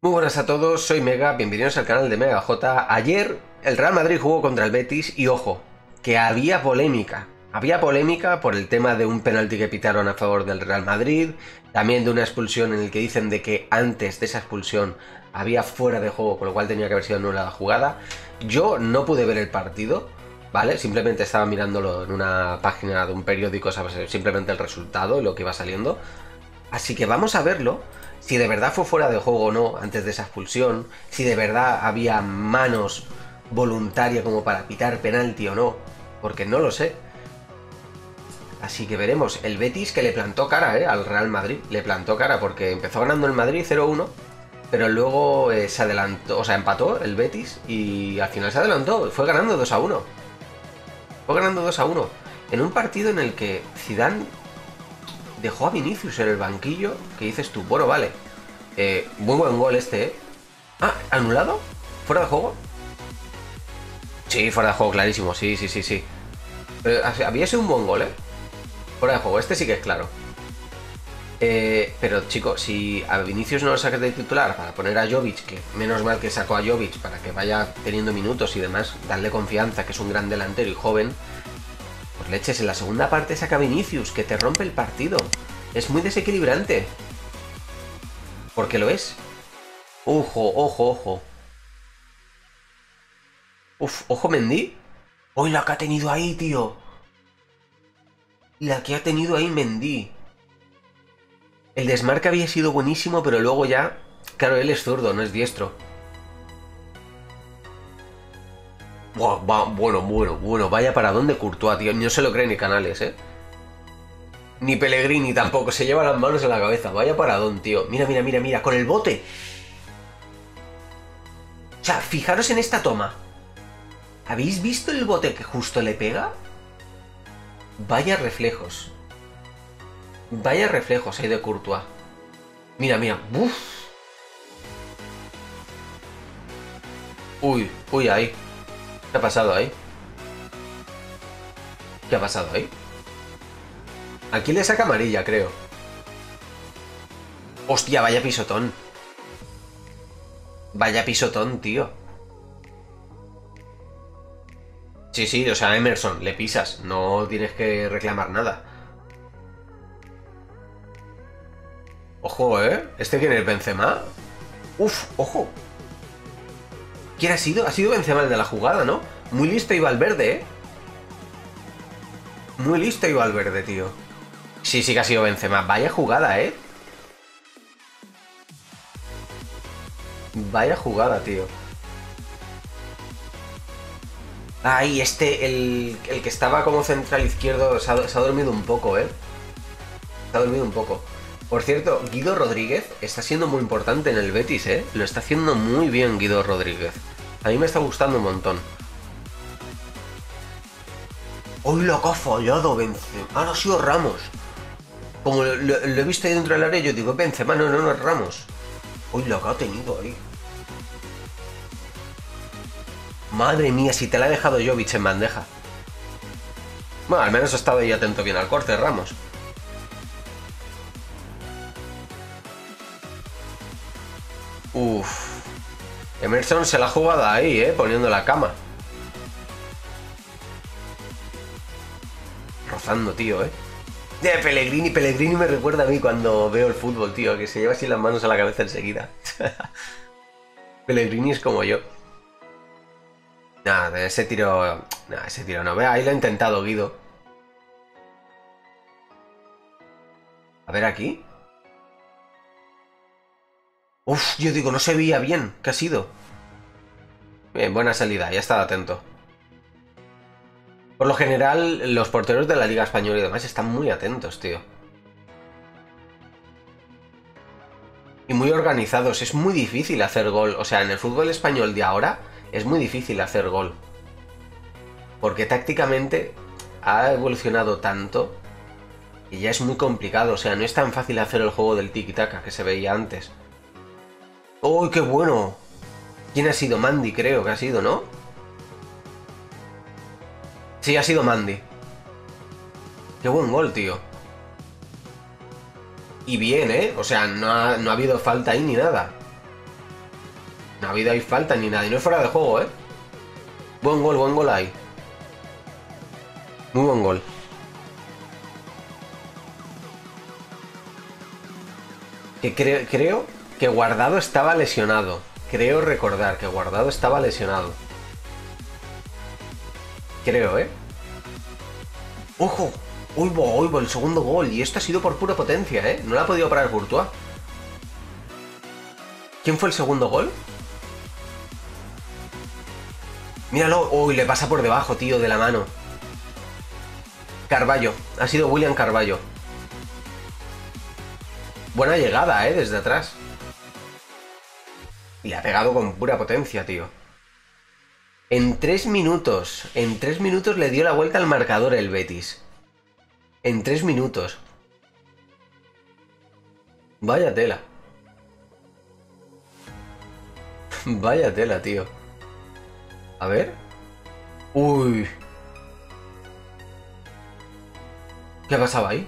Muy buenas a todos, soy Mega, bienvenidos al canal de Mega J. Ayer el Real Madrid jugó contra el Betis y ojo, que había polémica. Había polémica por el tema de un penalti que pitaron a favor del Real Madrid, también de una expulsión en el que dicen de que antes de esa expulsión había fuera de juego, con lo cual tenía que haber sido nula la jugada. Yo no pude ver el partido, ¿vale? Simplemente estaba mirándolo en una página de un periódico, ¿sabes? Simplemente el resultado y lo que iba saliendo. Así que vamos a verlo, si de verdad fue fuera de juego o no antes de esa expulsión, si de verdad había manos voluntaria como para pitar penalti o no, porque no lo sé. Así que veremos. El Betis que le plantó cara al Real Madrid, le plantó cara porque empezó ganando el Madrid 0-1, pero luego se adelantó, o sea, empató el Betis y al final se adelantó, fue ganando 2-1. Fue ganando 2-1 en un partido en el que Zidane dejó a Vinicius en el banquillo, que dices tú, bueno, vale, muy buen gol este, ¿eh? Ah, ¿anulado? ¿Fuera de juego? Sí, fuera de juego, clarísimo, sí, sí, sí, sí. Había sido un buen gol, ¿eh? Fuera de juego, este sí que es claro. Pero, chicos, si a Vinicius no lo sacas de titular para poner a Jovic, que menos mal que sacó a Jovic para que vaya teniendo minutos y demás, darle confianza, que es un gran delantero y joven, pues leches, en la segunda parte saca a Vinicius, que te rompe el partido. Es muy desequilibrante. Porque lo es. Ojo, ojo, ojo. Uf, ojo Mendy. ¡Uy, la que ha tenido ahí, tío! La que ha tenido ahí Mendy. El desmarque había sido buenísimo, pero luego ya... Claro, él es zurdo, no es diestro. Buah, bueno, vaya para dónde Courtois, tío. No se lo cree ni Canales, ¿eh? Ni Pellegrini tampoco, se lleva las manos en la cabeza. Vaya paradón, tío. Mira, mira, mira, mira, con el bote. O sea, fijaros en esta toma. ¿Habéis visto el bote que justo le pega? Vaya reflejos. Vaya reflejos hay de Courtois. Mira, mira. Uf. Uy, uy, ahí. ¿Qué ha pasado ahí? ¿Qué ha pasado ahí? Aquí le saca amarilla, creo. Hostia, vaya pisotón. Vaya pisotón, tío. Sí, sí, o sea, Emerson, le pisas. No tienes que reclamar nada. Ojo, ¿eh? ¿Este quién es? ¿Benzema? Uf, ojo. ¿Quién ha sido? Ha sido Benzema el de la jugada, ¿no? Muy listo y Valverde, ¿eh? Muy listo y Valverde, tío. Sí, sí que ha sido Benzema. Vaya jugada, ¿eh? Vaya jugada, tío. Ay, el que estaba como central izquierdo, se ha dormido un poco, ¿eh? Se ha dormido un poco. Por cierto, Guido Rodríguez está siendo muy importante en el Betis, ¿eh? Lo está haciendo muy bien Guido Rodríguez. A mí me está gustando un montón. ¡Hoy lo que ha fallado Benzema! ¡Ah, no ha sido Ramos! Como lo he visto ahí dentro del área, yo digo, Benzema, no, no, no es Ramos. ¡Hoy lo que ha tenido ahí! Madre mía, si te la ha dejado Jovic en bandeja. Bueno, al menos ha estado ahí atento bien al corte, Ramos. Uff. Emerson se la ha jugado ahí, poniendo la cama. Rozando, tío, De Pellegrini me recuerda a mí cuando veo el fútbol, tío, que se lleva así las manos a la cabeza enseguida. Pellegrini es como yo. Nada, de ese tiro... Nada, ese tiro no. Vea, ahí lo ha intentado Guido. A ver aquí. Uf, yo digo, no se veía bien. ¿Qué ha sido? Bien, buena salida, ya estaba atento. Por lo general, los porteros de la Liga Española y demás están muy atentos, tío. Y muy organizados. Es muy difícil hacer gol. O sea, en el fútbol español de ahora es muy difícil hacer gol. Porque tácticamente ha evolucionado tanto que ya es muy complicado. O sea, no es tan fácil hacer el juego del tiki-taka que se veía antes. ¡Uy, qué bueno! ¿Quién ha sido? Mandy, creo que ha sido, ¿no? Sí, ha sido Mandy. Qué buen gol, tío. Y bien, ¿eh? O sea, no ha habido falta ahí ni nada. No ha habido ahí falta ni nada. Y no es fuera de juego, ¿eh? Buen gol ahí. Muy buen gol. Que creo que Guardado estaba lesionado. Creo recordar que Guardado estaba lesionado. Creo, ¿eh? ¡Ojo! ¡Uy, el segundo gol! Y esto ha sido por pura potencia, ¿eh? No la ha podido parar Courtois. ¿Quién fue el segundo gol? Míralo. ¡Uy! Le pasa por debajo, tío, de la mano. Carballo. Ha sido William Carballo. Buena llegada, ¿eh? Desde atrás. Y le ha pegado con pura potencia, tío. En 3 minutos. En 3 minutos le dio la vuelta al marcador el Betis. En 3 minutos. Vaya tela. Vaya tela, tío. A ver. Uy. ¿Qué pasaba ahí?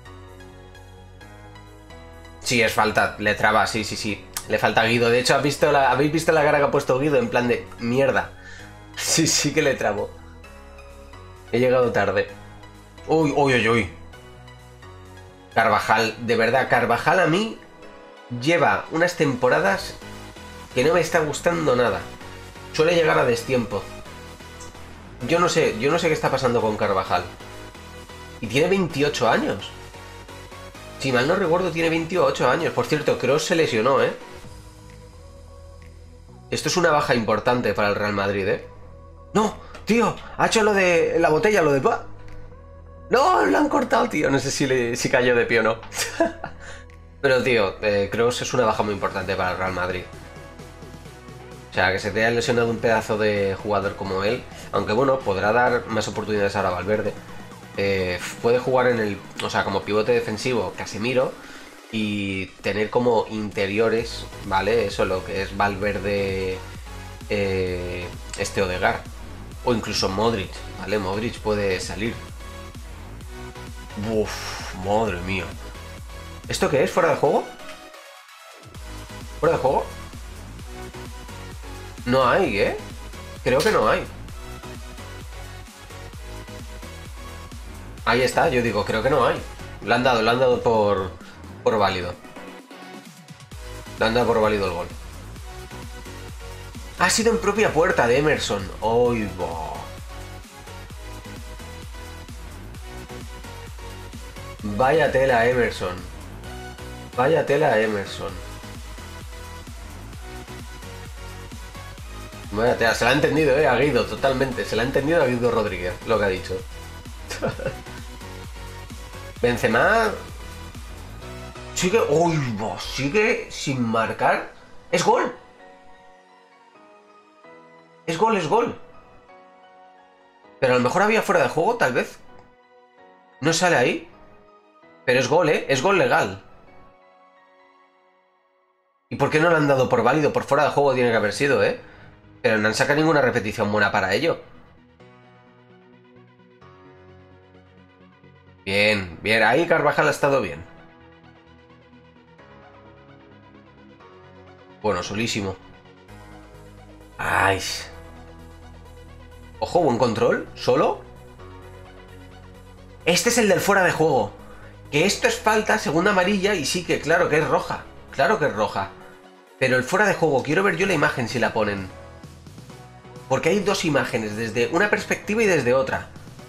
Sí, es falta. Le traba, sí. Le falta Guido. De hecho, ¿habéis visto la cara que ha puesto Guido? En plan de mierda. Sí que le trabo. He llegado tarde. Uy. Carvajal, de verdad, Carvajal a mí lleva unas temporadas que no me está gustando nada. Suele llegar a destiempo. Yo no sé qué está pasando con Carvajal. Y tiene 28 años. Si mal no recuerdo, tiene 28 años. Por cierto, Kroos se lesionó, ¿eh? Esto es una baja importante para el Real Madrid, ¿eh? ¡No! ¡Tío! Ha hecho lo de la botella, lo de... ¡No! Lo han cortado, tío. No sé si cayó de pie o no. Pero, tío, Kroos es una baja muy importante para el Real Madrid. O sea, que se te haya lesionado un pedazo de jugador como él. Aunque, bueno, podrá dar más oportunidades ahora a Valverde. Puede jugar en el... O sea, como pivote defensivo Casemiro. Y tener como interiores, ¿vale? Eso, lo que es Valverde... Odegaard. O incluso Modric, ¿vale? Modric puede salir. Uf, madre mía. ¿Esto qué es? ¿Fuera de juego? ¿Fuera de juego? No hay, ¿eh? Creo que no hay. Ahí está, yo digo, creo que no hay. Le han dado por válido. Le han dado por válido el gol. Ha sido en propia puerta de Emerson. ¡Ay, va! Vaya tela, Emerson. Vaya tela, Emerson. Vaya tela. Se la ha entendido, a Guido, totalmente. Se la ha entendido a Guido Rodríguez, lo que ha dicho. Benzema... Sigue... ¡Uy, va! Sigue sin marcar. ¡Es gol! Es gol. Pero a lo mejor había fuera de juego, tal vez. No sale ahí. Pero es gol, ¿eh? Es gol legal. ¿Y por qué no le han dado por válido? Por fuera de juego tiene que haber sido, ¿eh? Pero no han sacado ninguna repetición buena para ello. Bien. Ahí Carvajal ha estado bien. Bueno, solísimo. ¡Ay! Ojo, buen control. ¿Solo? Este es el del fuera de juego. Que esto es falta, segunda amarilla, y sí que claro que es roja. Claro que es roja. Pero el fuera de juego, quiero ver yo la imagen si la ponen. Porque hay dos imágenes, desde una perspectiva y desde otra.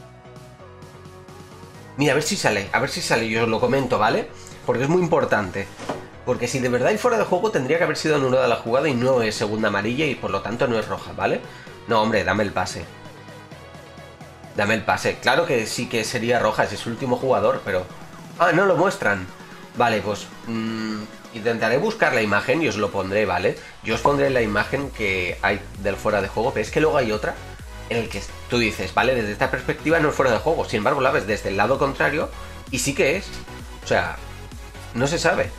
Mira, a ver si sale, yo os lo comento, ¿vale? Porque es muy importante. Porque si de verdad hay fuera de juego, tendría que haber sido anulada la jugada y no es segunda amarilla y por lo tanto no es roja, ¿vale? No, hombre, dame el pase. Dame el pase. Claro que sí que sería roja, si es el último jugador, pero... Ah, no lo muestran. Vale, pues... intentaré buscar la imagen y os lo pondré, ¿vale? Yo os pondré la imagen que hay del fuera de juego, pero es que luego hay otra en el que tú dices, vale, desde esta perspectiva no es fuera de juego. Sin embargo, la ves desde el lado contrario y sí que es. O sea, no se sabe.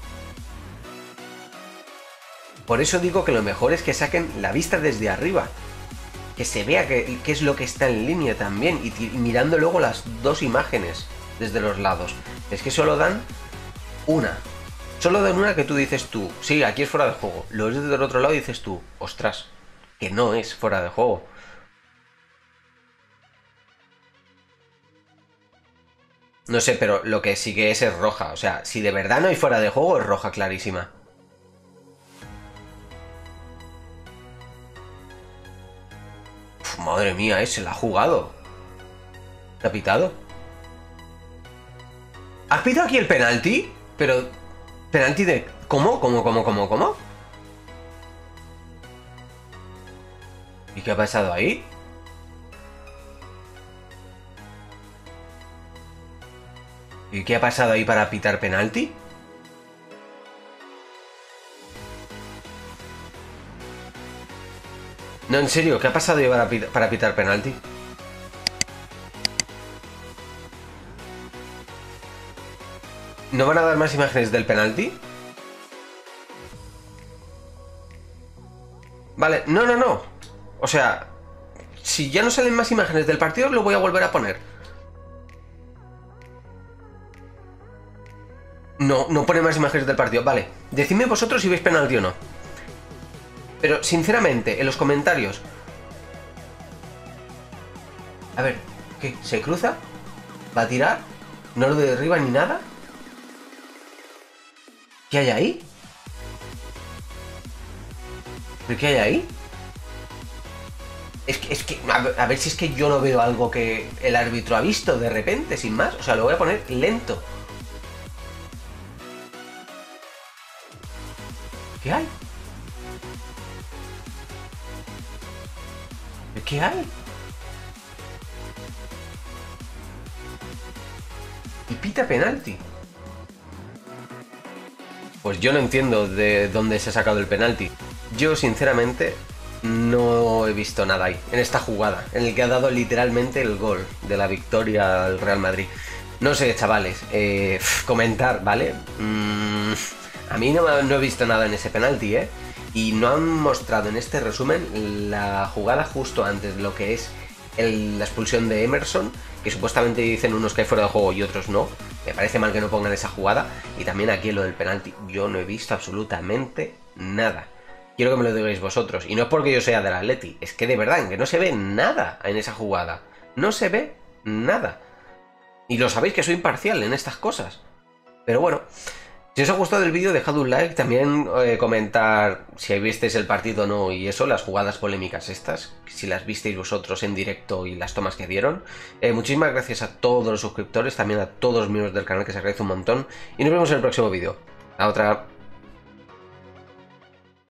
Por eso digo que lo mejor es que saquen la vista desde arriba. Que se vea qué es lo que está en línea también. Y mirando luego las dos imágenes desde los lados. Es que solo dan una. Solo de una que tú dices tú, sí, aquí es fuera de juego. Lo ves del otro lado y dices tú, ostras, que no es fuera de juego. No sé, pero lo que sí que es roja. O sea, si de verdad no hay fuera de juego, es roja clarísima. Uf, madre mía, se la ha jugado. ¿Te ha pitado? ¿Has pitado aquí el penalti? Pero... ¿Penalti de...? ¿Cómo? ¿Y qué ha pasado ahí? ¿Y qué ha pasado ahí para pitar penalti? No, en serio, ¿qué ha pasado ahí para pitar penalti? ¿No van a dar más imágenes del penalti? Vale, no. O sea, si ya no salen más imágenes del partido, lo voy a volver a poner. No pone más imágenes del partido. Vale, decidme vosotros si veis penalti o no. Pero, sinceramente, en los comentarios... A ver, ¿qué? ¿Se cruza? ¿Va a tirar? ¿No lo derriba ni nada? ¿Qué hay ahí? ¿Pero qué hay ahí? Es que a ver si es que yo no veo algo que el árbitro ha visto de repente, sin más. O sea, lo voy a poner lento. ¿Qué hay? ¿Qué hay? Y pita penalti. Pues yo no entiendo de dónde se ha sacado el penalti. Yo, sinceramente, no he visto nada ahí, en esta jugada, en el que ha dado literalmente el gol de la victoria al Real Madrid. No sé, chavales, comentar, ¿vale? A mí no he visto nada en ese penalti, ¿eh? Y no han mostrado en este resumen la jugada justo antes de lo que es la expulsión de Emerson, que supuestamente dicen unos que hay fuera de juego y otros no. Me parece mal que no pongan esa jugada. Y también aquí en lo del penalti, yo no he visto absolutamente nada. Quiero que me lo digáis vosotros. Y no es porque yo sea del Atleti, es que de verdad, que no se ve nada en esa jugada. No se ve nada. Y lo sabéis que soy imparcial en estas cosas. Pero bueno, si os ha gustado el vídeo, dejad un like. También comentar si visteis el partido o no y eso, las jugadas polémicas estas, si las visteis vosotros en directo y las tomas que dieron. Muchísimas gracias a todos los suscriptores, también a todos los miembros del canal, que se agradece un montón. Y nos vemos en el próximo vídeo. A otra.